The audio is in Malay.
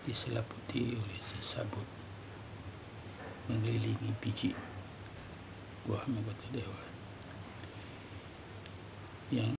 diseliputi oleh sesabut mengelilingi biji buah anggota dewan yang